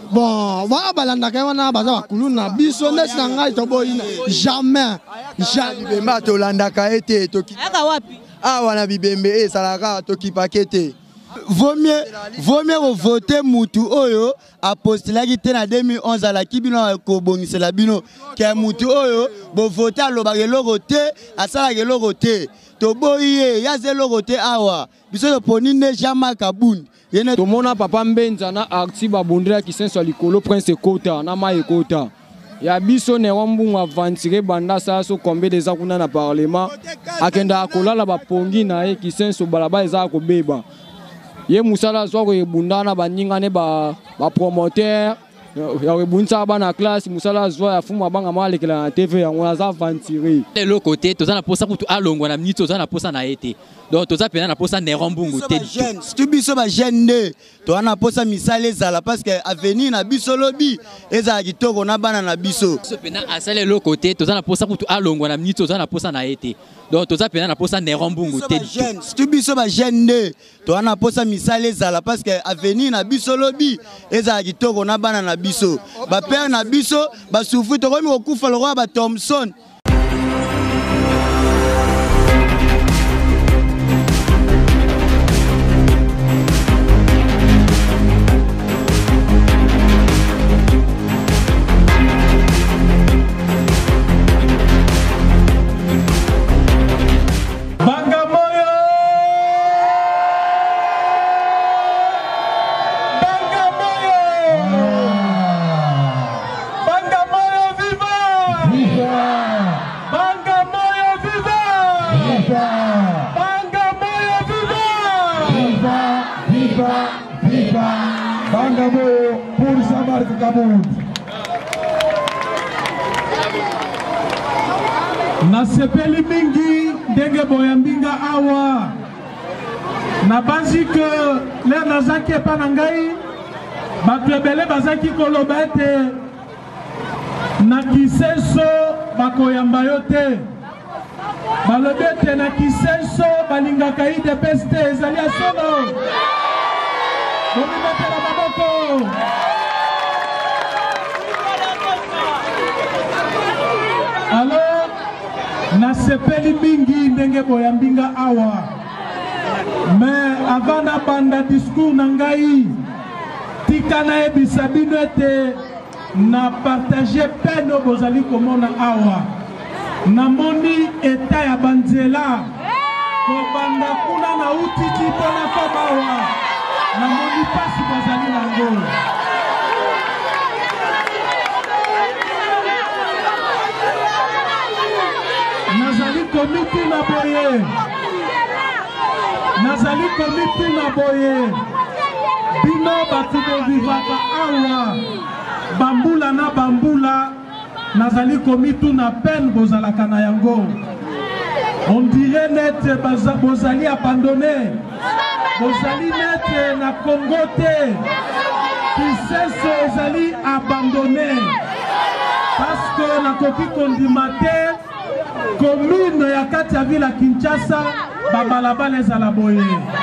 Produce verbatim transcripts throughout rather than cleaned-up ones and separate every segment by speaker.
Speaker 1: Bon, voilà, balanda quand on a baza kuluna biso nesanga itoboina jamais jamais
Speaker 2: ba to landa ka été to ki
Speaker 3: aka wapi
Speaker 2: ah wana bibembe e salaka to ki pakete
Speaker 1: vaut mieux vaut mieux voter mutu oyo a postulé qui était en deux mille onze à la kibino ko bongisela bino ke mutu oyo bo voter a lobage loroté a sala ke loroté to boye ya zelo roté awa biso to ponine jamais kabund.
Speaker 4: Tout le monde a papa Mbenza na arti babundira qui sont sur likolo prince Kota na ma Kota. Ya biso ne wambunga avantirer banda sa so combien des akuna na parlement akenda akolala ba pongi na ye qui sont sur balaba eza ko beba. Ye musala so ko ebunda na baninga ne ba ba promoteur ya rebunza ba na classe musala zo ya fuma banga male kila na T V ya ngona za avantirer.
Speaker 5: De l'autre côté toza na posa kutu alongwa na minute toza na posa na été. Donc toza pena na posa nerombungu te
Speaker 1: jeune si tu biso ba jeune to ana posa misale zala parce que avenir na biso lobi eza kitoko na bana na biso
Speaker 5: so pena asale l'autre côté toza na posa kutu alongwa na minute toza na posa na été. Donc toza pena na posa nerombungu te
Speaker 1: jeune si tu biso ba jeune to ana posa misale zala parce que avenir na biso lobi eza kitoko na bana na biso ba père na biso ba souffrir to komi okufa le roi ba Thompson.
Speaker 6: Na sepeli mingi ndenge boyambinga awa na banzi que le nazaki epa na ngai bato ebele bazaki koloba ete na kiseso bakoyamba yo te balobi ete na kiseso balingaka I D P S te ezali ya solo bomimetela maboko. Alors na sepeli mingi ndenge boyambinga awa mais avant na banda discours na ngai tika na ebisa bino ete na partage peno bozali komona awa namoni eta ya banzela kobanda kuna na utiki mpona koma awa namoni pasi bozali nango. Nazali komiti na boye Nazali komiti na boye bino batu bovivaka awa bambula na bambula nazali komiti na peine bozalaka na yango. On dirait net bozali abandonné bozali net na Congo te kiseso ezali abandonné parce que nakoki kondima te commune ya kati ya ville ya Kinshasa babalabala ezala boye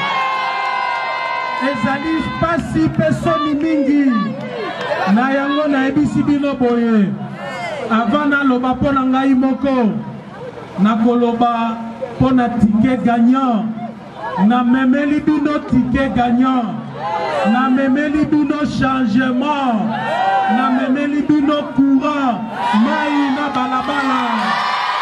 Speaker 6: ezali pasi pe soni mingi na yango nayebisi bino boye avant naloba mpo na ngai moko nakoloba mpo na tike gagnant namemeli bino tike gagnant namemeli bino changement namemeli bino courant mai na balabala.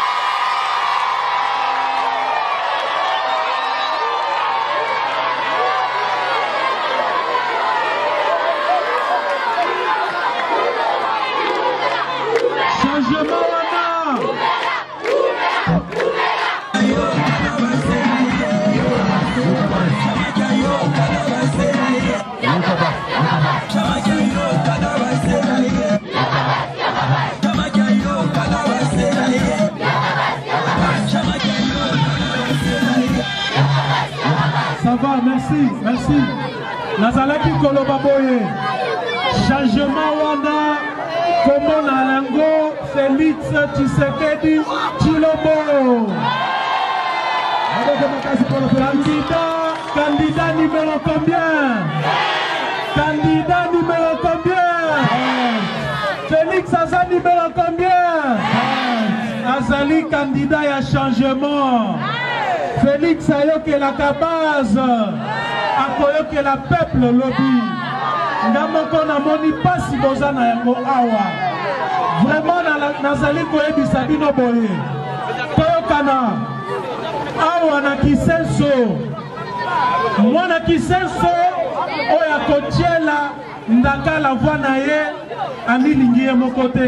Speaker 6: Ça va, merci, merci. Nazalaki koloba boye. Changement wana, comment nalango, Félix Tshisekedi Tshilombo. Candidat, candidat numéro combien? Candidat numéro combien? Félix ayokelaka base akoyokela peuple lobi ngamoko namoni pasi boza na yango awa vraiment nazali koyebisa bino boye toyokana awa na Kisenso mwana Kisenso oyo akotiela ndaka la voix na ye amilingi ye moko te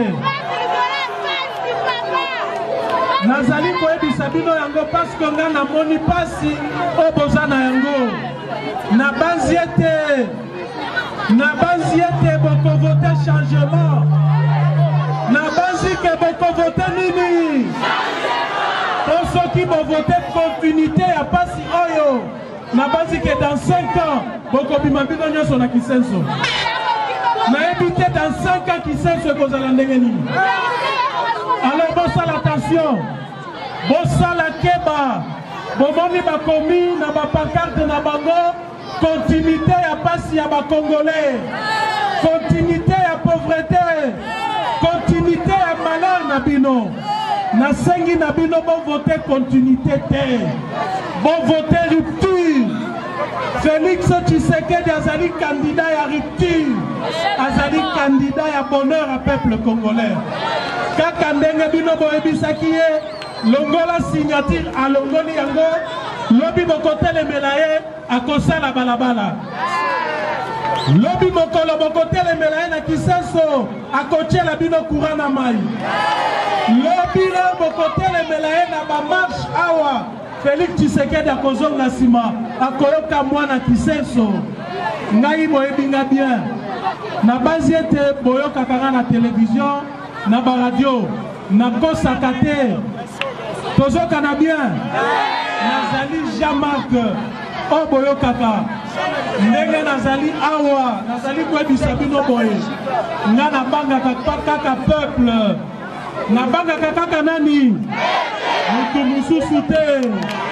Speaker 6: nazali koyebisa bino yango parce que nga namoni pasi oyo boza na yango na banzi ete na banzi ete bokovote changement na banzi ke bokovote nini po soki bovote continuité ya pasi oyo na banzi ke dans cinq ans bokobima bino nyonso na Kisenso nayebi te dans cinq ans Kisenso ekozala ndenge nini. Alors bosala attention bosala keba bomoni bakomi na bapancarte na bango continuité ya pasi ya bakongolais, continuité ya pauvreté, continuité ya malheur na bino. Nasengi na bino bon voter continuité te, bon voter rupture. Félix Tshisekedi azali candidat ya rupture, azali candidat ya bonheur à peuple congolais. Kaka ndenge bino boyebisaki ye longola signature a longoli yango lobi bokotelemela ye akosala balabala. Lobi mokolo bokotelemela ye na Kisenso akotiela bino courant na mai. Lobi lo bokotelemela ye na bamarche awa Félix Tshisekedi akozonga nsima akoyoka mwana Kisenso. Ngai boyebinga bien na base ete boyokaka nga na télévision na ba radio na kosaka te tozoka na bien nazali Jean-Marc o boyokaka ndenge nazali awa nazali koyebisa bino boye nga nabangaka kaka peuple nabangaka kaka nani mutu mususu te.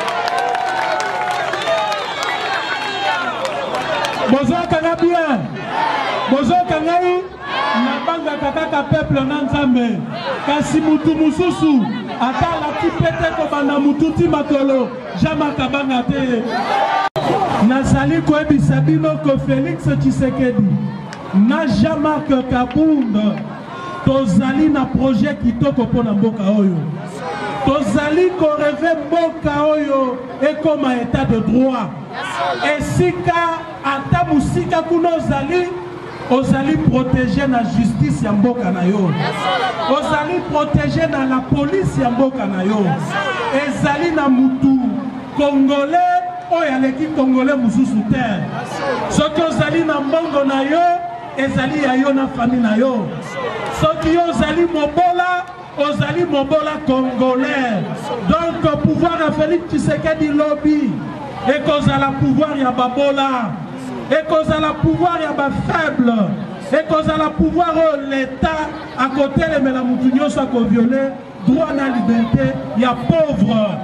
Speaker 6: Bozoka na bien bozoka ngai nabangaka kaka peuple na Nzambe kasi mutu mususu atala tipete kobanda mutu ti makolo Jean-Marc abanga te. Nazali koyebisa bino ko Félix Tshisekedi na Jean-Marc Kabunda tozali na projet kitoko mpona mboka oyo, tozali koreve mboka oyo ekoma état de droit esika ata musika kuna ozali ozali protéger na justice ya mboka na yo, ozali protéger na la police ya mboka na yo, ezali na mutu congolais oyo aleki congolais mususu te. Soki ozali na mbongo na yo ezali ya yo na famille na yo, soki ozali mobola ozali mobola congolais. Donc pouvoir ya Félix Tshisekedi lobby ekozala pouvoir ya babola, ekozala pouvoir ya ba faible, ekozala pouvoir oyo l'état à côté lemela mutu nyonso akovioler droit na liberté ya pauvre.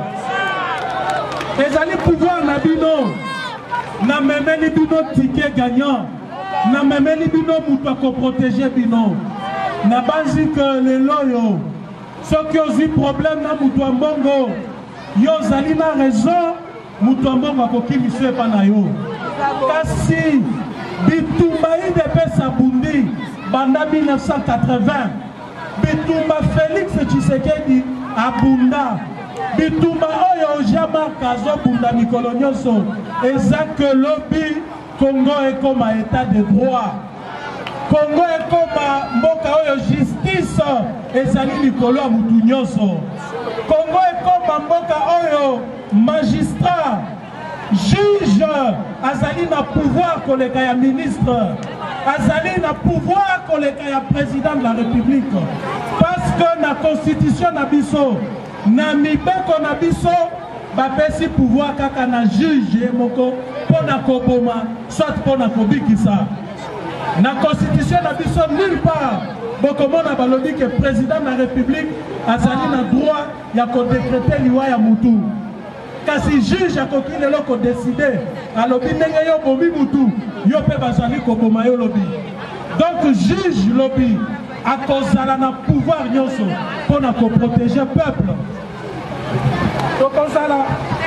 Speaker 6: Ezali pouvoir na bino na memeli bino ticket gagnant, na memeli bino mutu akoprotéger bino na banzi que lelo yo soki ozi problème na mutu ya mbongo yo ozali na raison mutu ya mbongo akokimisa epa na yo. Kasi bitumba idepesa bundi banda mille neuf cent quatre-vingts bitumba Félix Tshisekedi abunda bitumba oyo Jean-Marc azobunda mikolo nyonso eza ke lobi Congo ekoma état de droit, Congo ekoma mboka oyo justice ezali likolo ya mutu nyonso, Congo ekoma mboka oyo magistrat juge azali na pouvoir koleka ya ministre, azali na pouvoir koleka ya président de la République, parce que na constitution na biso na mibeko na biso bapesi pouvoir kaka na juge moko pona koboma soit pona kobikisa. Na constitution na biso nulle part bokomona balobi ke président de la République azali na droit ya kodécréter liwa ya mutu. Kasi juge akoki lelo ko décider alobi ndenge yo bomi mutu yo pe bazali koboma yo lobi. Donc juge lobi akozala na pouvoir nyonso pona ko protéger peuple. Donc on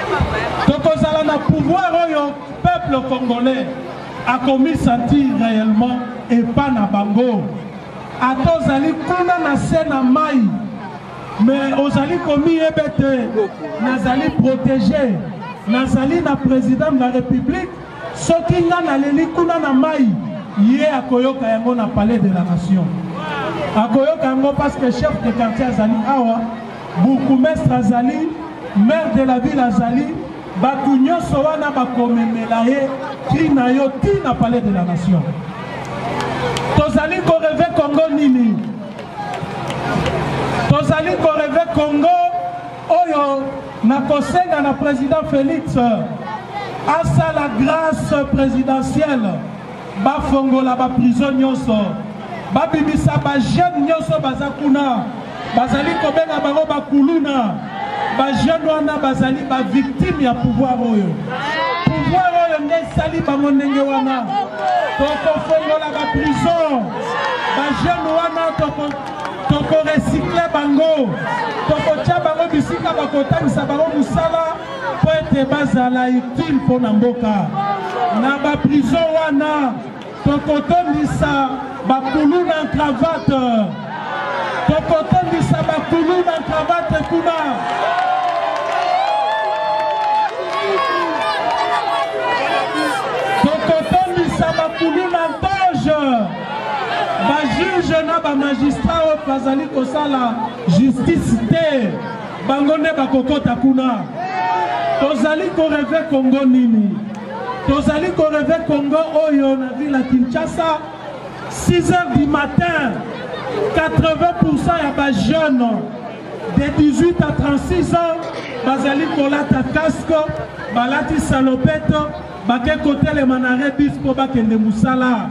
Speaker 6: tokozala na pouvoir oyo peuple congolais a commis sentir réellement et pas na bango atozali kuna na se na mai mais ozali komi ebete nazali protégé nazali na président de la république soki nga naleli kuna na mai ye akoyoka yango na palais de la nation akoyoka yango parce que chef de quartier azali awa bourgmestre azali maire de la ville azali bato nyonso wana bakomemela ye ki na yo ti na palais de la nation tozali koreve Congo nini tozali koreve Congo oyo na kosenga na président Félix asala grâce présidentielle bafongola ba prison nyonso babimisa ba jeune nyonso baza kuna bazali kobenga bango bakuluna ba jeune wana bazali ba victime ya pouvoir oyo pouvoir oyo nde sali bango ndenge wana tokofongola ba prison ba jeune wana toko toko recycler bango tokotia bango bisika bakotangisa bango musala po ete bazala utile mpona mboka na ba prison wana tokotondisa bakulu na cravate tokotondisa bakulu na cravate kuna tokotondisa bakulu na toge bajuge na bamagistrat oyo bazali kosala justice te bango nde bakokota kuna tozali koreve Congo nini tozali koreve Congo oyo na ville ya Kinshasa six heures du matin quatre-vingts pour cent ya ba jeunes de dix-huit à trente-six ans bazali kolata casque balati salopette bake kotelema na rebis po bakende musala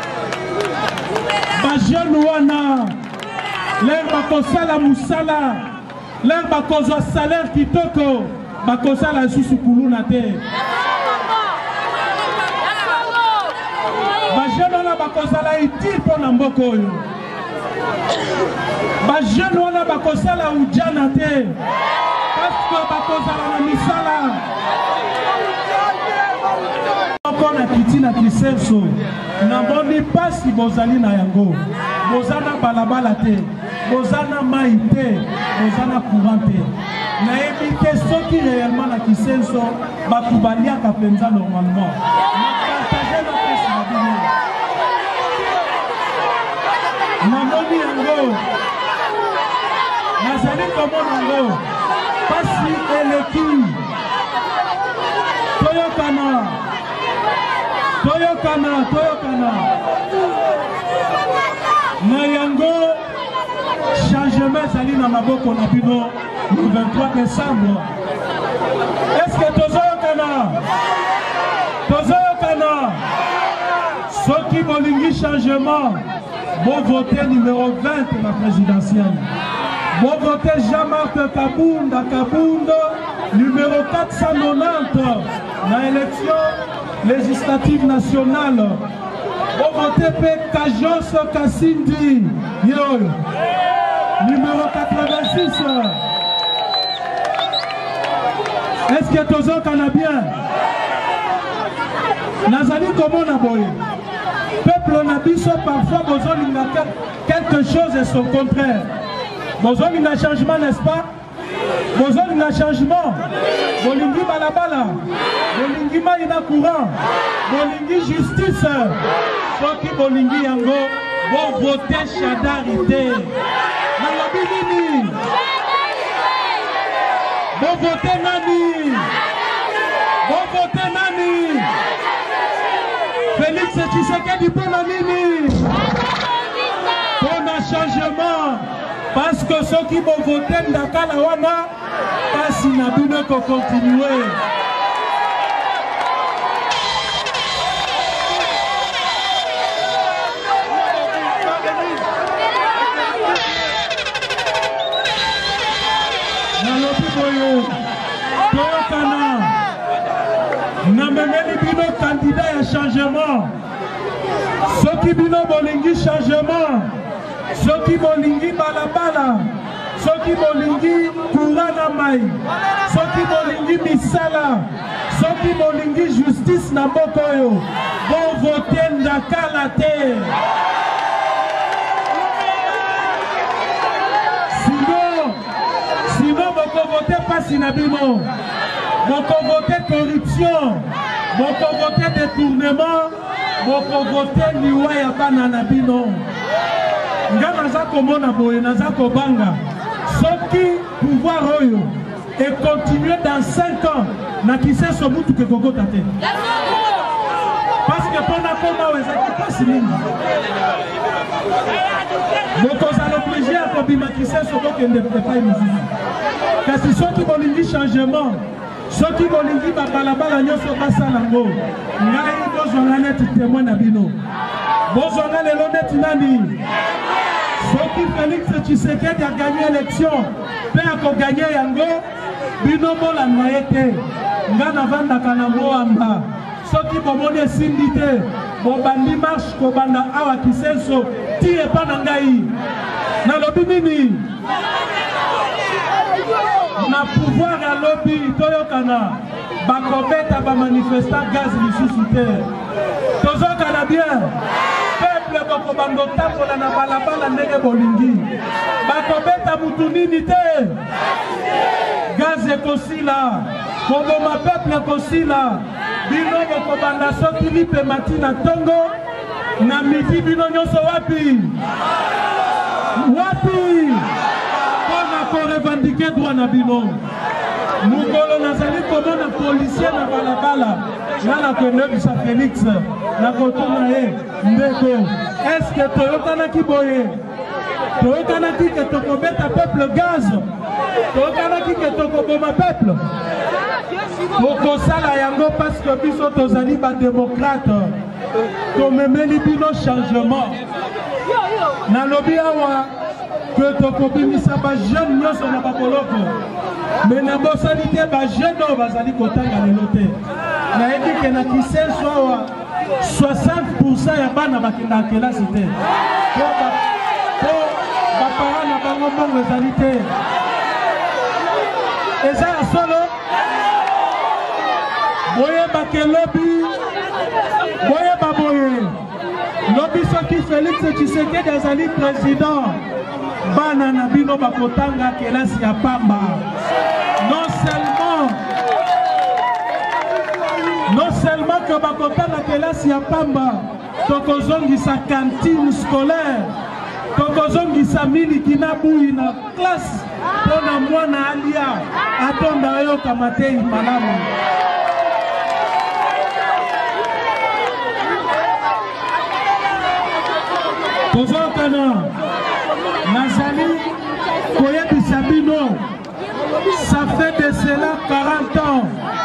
Speaker 6: ba jeunes wana ler bakosala musala ler bakozwa salaire kitoko bakosala lisusu kuluna te bajeune wana bakozala utile mpona mboka oyo bajeune wana bakosala ujana te paske bakozala na misala moko na kiti na kisenso namoni pasi bozali na yango boza na balabala te boza na mai te boza na courant te nayebi te soki réellement na kisenso bato baliaka mpenza normalement napartage na pesi na bino namoni yango nazali komona yango pasi eleki toyokana toyokana toyokana na yango changement ezali na maboko na bino le vingt-trois décembre est-ce que tozoyokana tozoyokana soki bolingi changement bon voter numéro vingt la présidentielle bon voter Jean-Marc Kabunda Kabunda numéro quatre cent quatre-vingt-dix na élection législative nationale bon voter P. Kajos Kassindi yo numéro quatre-vingt-six. Est-ce que tozo kana bien nazali komona boye peuple na biso parfois bozolinga quelque chose et son contraire bozolinga changement n'est-ce pas bozolinga changement bolingi balabala bolingi mai na courant bolingi justice soki bolingi yango bo voter Shadari te nalobi nini bo voter nani bo voter nani Félix Tshisekedi pona nini pona changement parce que ceux qui vont voter ndakala wana pasi na bino ko continuer nalobi boyo toyokana namemeli bino candidat ya changement soki bino bolingi changement soki bolingi balabala soki bolingi courant na mai, soki bolingi misala, soki bolingi justice na mboka oyo, bon voter Ndakala te. Sinon, sinon boko voter pasi na bino, boko voter corruption, boko voter détournement, boko voter liwa ya bana na bino. Nga naza komona boye naza kobanga soki pouvoir oyo et continuer dans cinq ans na kise so mutu ke kokota te parce que pona koma weza ki pasi mingi bokozala obligé ya kobima kise so bokende epai mosusu kasi soki bolingi changement soki bolingi babalabala nyonso basala ngo ngai bozwanga neti témoin na bino bozwanga lelo neti nani soki Félix Tshisekedi a gagné l'élection pe ako gagné yango bino bolanda ye te nga navandaka na moamba soki bomoni esindi te bobandi marche kobanda awa kisenso ti epa na ngai nalobi nini na pouvoir ya lobi toyokana bakobeta bamanifestant gaz lisusu te tozokana bien peuple bakobanda otambola na balabala ndenge bolingi bakobeta mutu nini te gaz ekosila koboma peuple ekosila bino bokobanda soki lipe mati na tongo na midi bino nyonso wapi wapi mpona korevandike droit na bino mukolo nazali komona policier na balabala nga nakendebisa Félix nakotuna ye ndeko eske toyokanaki boye toyokanaki ke tokobeta peuple gaz toyokanaki ke tokoboma peuple tokosala yango parce que biso tozali badémocrate tomemeli bino changement nalobi awa ke tokobimisa bajeune nyonso na bakoloko me na bosali te bajeune oyo bazali kotanga lelo te nayebi ke na kisenso awa soixante pour cent ya bana bakendaka kelasi te po bapara na bango mbongo ezali te eza ya solo boyebake lobi boyeba boye lobi soki Félix Tshisekedi azali président bana na bino bakotanga kelasi ya pamba non seulement non seulement que bakotanga kelasi ya pamba tokozongisa cantine scolaire tokozongisa miliki na bui na classe mpona mwana alia atonda oyoka matei malamu tozokana nazali koyebisa bino ça fait de cela quarante ans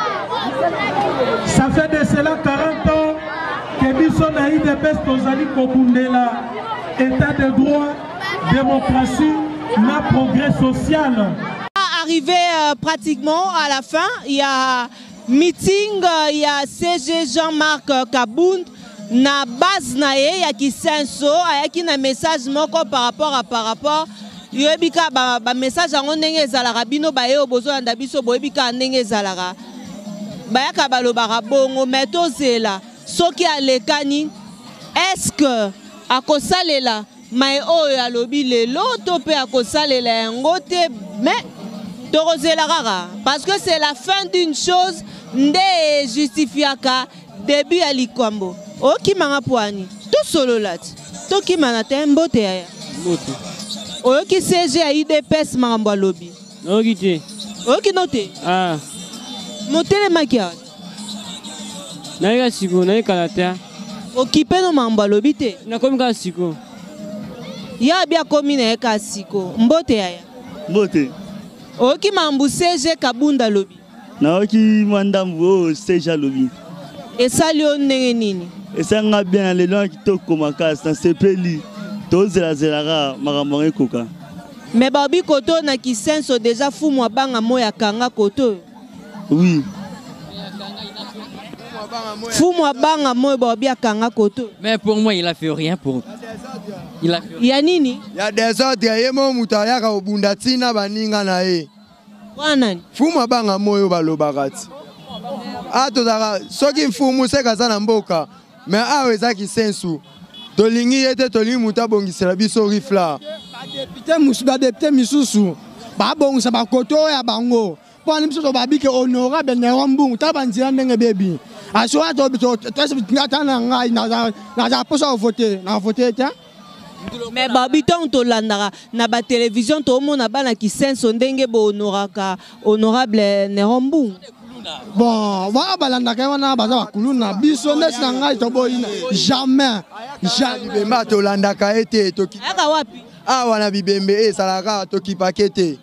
Speaker 6: ça fait de cela quarante ans que biso na I D P S tozali kobundela état de droit démocratie na progrès social.
Speaker 3: Arrivé euh, pratiquement à la fin, il y a meeting, euh, il y a C G Jean-Marc euh, Kabound na base na ye ya Kisenso ayaki na message moko par rapport à par rapport yebika ba, ba message yango ndenge ezalaka bino ba ye obozolanda biso boyebika ndenge ezalaka bayaka balobaka bongo mais tozela soki alekani est-ce que akosalela mai oyo alobi lelo to pe akosalela yango te mais tokozela kaka parce que c'est la fin d'une chose nde justifiaka début ya likambo okimanga pwani to solo lati to kimana te mbote ya
Speaker 4: mbote
Speaker 3: oyoki C G ya I D P S makambo alobi
Speaker 4: oyoki te
Speaker 3: oyoki no te
Speaker 4: ah
Speaker 3: motelemaki awa
Speaker 4: nayeka siko nayekala te
Speaker 3: okipe no makambo alobi te
Speaker 4: nakomi kaka siko
Speaker 3: ya bi akomi na ye ka siko mbote yaya
Speaker 7: mbote
Speaker 3: oyoki makambo C G Kabunda alobi
Speaker 7: nayoki mwa ndambu oyo C G alobi
Speaker 3: esali yo ndenge nini
Speaker 7: esanga bien na lelo ya kitoko makasi nasepeli tozelazelaka makambo yango ekoka
Speaker 3: me baobi koto na Kisenso deja fumu abanga moya kanga koto
Speaker 7: oui
Speaker 3: Fumu abanga moyo babia kanga koto.
Speaker 5: Mais pour moi, il a fait rien pour. Il a fait
Speaker 3: rien. Yanini?
Speaker 2: Il y a des autres, il y a mon moutaya ka obundatina baninga na e.
Speaker 3: Wana.
Speaker 2: Fumu abanga moyo balobakati. Ato dara soki fumu se kazana mboka. Mais awe zaki sensu. Tolingi yete tolingi muta bongisela biso rifla.
Speaker 8: Député musu ba député misusu. Ba bongisa ba koto ya bango. Po ani biso ba bike honorable ne rombu ta banzira ndenge bebi. Aso ato biso tese ngata na ngai na na za posa voter na voter ta.
Speaker 3: Mais babiton to landara na ba télévision to mona bana ki senso ndenge bo honoraka honorable ne rombu.
Speaker 8: Bon, va balanda ka wana baza bakuluna biso nesi na ngai to boyina jamais jamais
Speaker 2: ba to landa ka ete to ki.
Speaker 3: Aka wapi?
Speaker 2: Ah wana bibembe e salaka to ki pakete.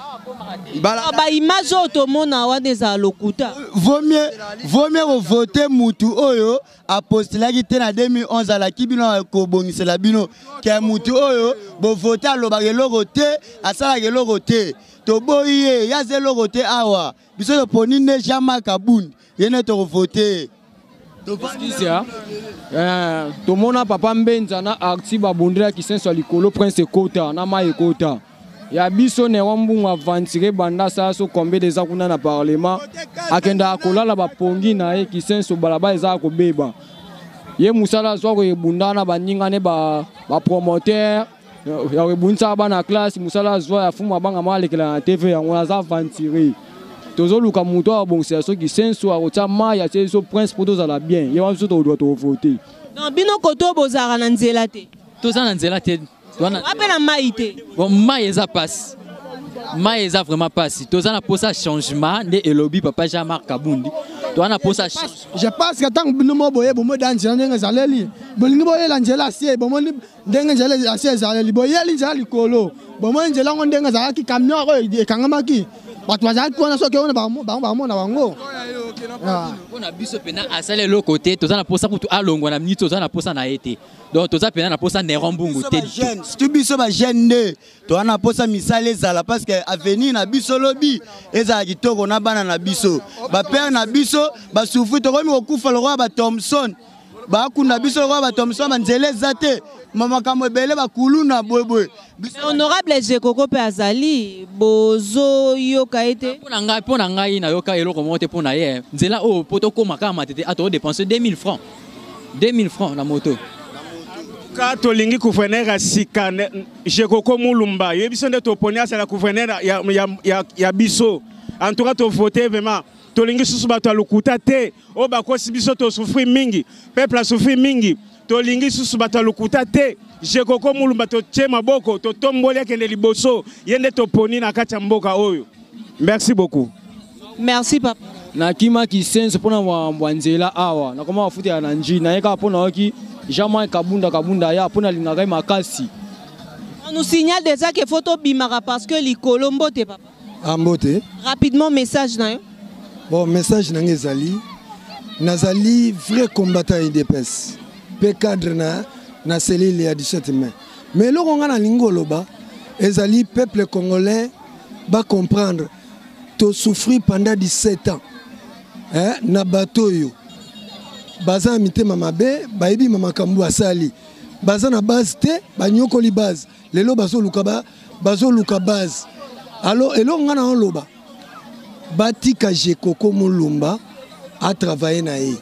Speaker 3: Ba image to mona wana za lokuta.
Speaker 1: Vaut mieux vaut mieux voter mutu oyo a postulé qui était en deux mille onze à la kibino ko bongisela bino ke mutu oyo bo voter a lobagelo roté a sala gelo roté. To boye ya zelo roté awa biso to ponine jama kabund yene to voter
Speaker 4: to paskisia euh to mona papa mbenza na arti babundira kisenso likolo prince kota na mai kota ya biso ne wambunga avantirer banda sa so kombe des akuna na parlement akenda akolala bapongi na e kisenso balaba eza ko beba ye musala so ko ebundana baninga ne ba ba promoteur ya rebunza bana classe musala zo ya fuma banga malekela na T V yango aza avantirer tozo luka muto abongisa so kisenso akota mai ya so prince poto za la bien ye wa so to doit to voter
Speaker 3: non bino koto bozara na nzela te
Speaker 5: toza na nzela te
Speaker 3: apena mai te
Speaker 5: bon mai eza passe mai eza vraiment passe toza na posa changement de elobi papa Jean-Marc Kabundi toza na posa
Speaker 8: je pense que tant bino mo boye bomo danzela ndenge zaleli bolingi boye la nzela sie bomo ndenge nzela asie zaleli boye linzela likolo bomo nzela ngo ndenge zalaki camion ko ekangamaki bato bazalaki wana soki ona bango bango na bango
Speaker 5: on a biso pena asale lo côté toza na posa kutu alongwa na minute toza na posa na été donc toza pena na posa ne rombungu te
Speaker 1: tu biso ba jeune to na posa misale ezala parce que avenir na biso lobi ezala kitoko na bana na biso ba père na biso ba souffrir to komi okufa le roi ba Thompson ba kunda biso le roi ba Thompson banzele zate mama kamwe bele ba kuluna boyboy
Speaker 3: honorable Jekoko pe azali bozo yoka ete
Speaker 5: pona ngai pona ngai na yoka eloko monte pona ye nzela o poto koma kama tete ato dépenser deux mille francs deux mille francs na moto
Speaker 6: ka tolingi gouverneur sika Jekoko Mulumba yebiso nde to ponia c'est la gouverneur ya ya ya biso en tout cas to voter vraiment tolingi susu bato alukuta te o bakosi biso to souffrir mingi peuple a souffrir mingi tolingi susu bato alukuta te Jekoko Mulumba to tie maboko to tomboli akende liboso yende to poni na kati ya mboka oyo. Merci beaucoup.
Speaker 3: Merci papa.
Speaker 4: Na kima kisenso pona mwanzela awa na koma wafuti ya nanji na yeka pona oki Jean-Marc Kabunda Kabunda ya pona linga makasi.
Speaker 3: On nous signale déjà que photo bimara parce que li Colombo te papa.
Speaker 2: Ambote.
Speaker 3: Rapidement message na yo.
Speaker 2: Bon message na ngezali nazali vrai combattant I D P S. Pe cadre na na cellule ya dix-sept mai. Mais le on a lingoloba ezali peuple congolais va comprendre to souffrir pendant dix-sept ans. Hein na bato yo. Baza mitema mabe baibi mama kambu asali. Baza na base te banyokoli base. Lelo bazo lukaba bazo luka base. Alors elo ngana on loba. Batika Jekoko Mulumba a travaillé na ye.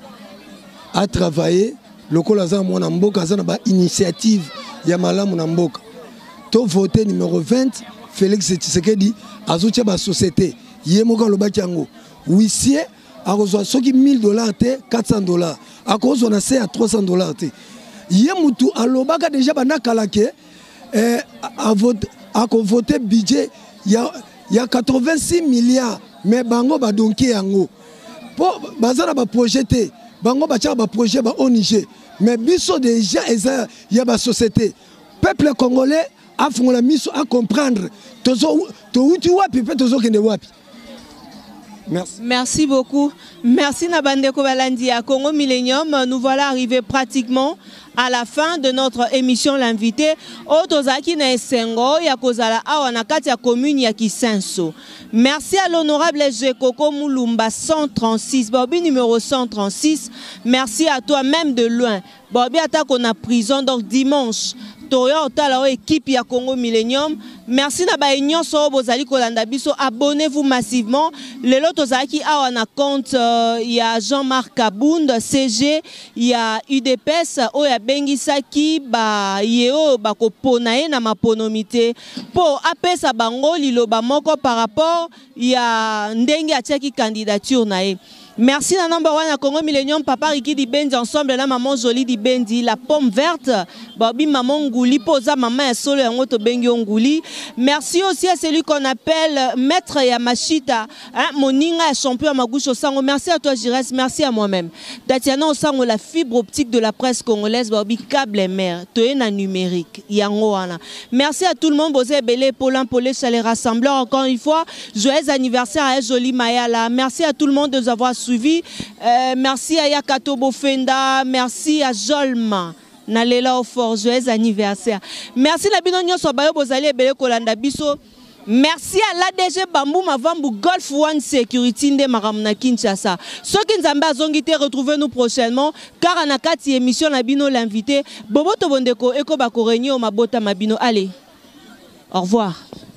Speaker 2: A travaillé lokola za mwana mboka za na ba initiative ya malamu na mboka. To voté numéro vingt Félix Tshisekedi azotia ba société yemoka lobaki yango. Huissier a reçoit soki mille dollars te quatre cents dollars. A cause on a c'est à trois cents dollars te. Yemutu alobaka déjà bana kalake eh a voté a voté budget ya ya quatre-vingt-six milliards mais bango ba donki yango. Po bazana ba projeté bango ba tia ba projet ba O N G mais biso déjà eza ya ba société peuple congolais a fongola miso à comprendre tozo to uti wapi pe tozo kende wapi Merci.
Speaker 3: Merci beaucoup. Merci Nabandeko Balandi à Congo Millennium. Nous voilà arrivés pratiquement à la fin de notre émission L'invité. Otozaki na esengo ya kozala awa na kati ya commune ya Kisenso. Merci à l'honorable Jekoko Moulumba cent trente-six, Bobby numéro cent trente-six. Merci à toi même de loin. Bobby attaque on a prison donc dimanche. Toya otala équipe ya Congo Millennium. Merci na ba union so bozali kolanda biso, abonnez-vous massivement. Lelo tozaki awa na compte euh, ya Jean-Marc Kabound C G, ya U D P S o ya bengisaki ba yeo ba ko ponae na maponomité po apesa bango liloba moko par rapport ya ndenge atiaki candidature na ye. Merci à number one à Congo Millennium, Papa Riki di Bendi ensemble, la maman jolie di Bendi, la pomme verte, Bobby maman Ngouli, posa maman et solo en auto bengi Ngouli. Merci aussi à celui qu'on appelle Maître Yamashita, hein, Moninga champion à ma gauche au sango. Merci à toi Jires, merci à moi-même. Tatiana au sango, la fibre optique de la presse congolaise, Bobby câble et mer, toena numérique, Yangoana. Merci à tout le monde, Bosé Belé, Paulin, Paulé, les rassembleurs, encore une fois, joyeux anniversaire à Jolie Mayala. Merci à tout le monde de nous avoir suivi. Euh, merci à Yakato Bofenda, merci à Jolma. Nalela au fort, joyeux anniversaire. Merci à Binonio Sobayo Bozali Bele Kolanda Biso. Merci à l'A D G Bambou Mavambu Golf One Security de Maramna Kinshasa. Ceux qui nous ont zongité, retrouvez-nous prochainement. Car à Nakati émission Nabino l'invité. Bobo Tobondeko Eko Bakorenyo Mabota Mabino. Allez, au revoir.